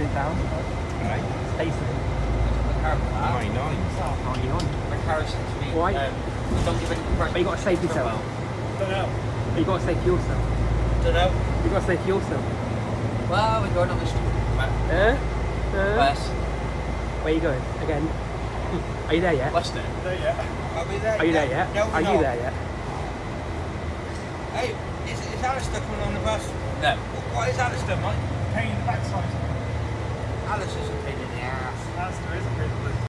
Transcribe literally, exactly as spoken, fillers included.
it down. Right. Station. ninety-nine. ninety-nine. The Harrison to me. Why? Um, don't give any But you got to save yourself. Don't know. But you got to save yourself. Don't know. You got to save yourself. Well, we're going on the street. Eh? Uh, West. Where are you going? Again? Are you there yet? Gloucester. There yet? Are we there? Are you there yet? No, we're Are not. you there yet? Hey, is, is Alistair coming on the bus? No. What is Alistair, Mike? Pain in the backside. Alice is a pain in the ass. Alistair is a pain in the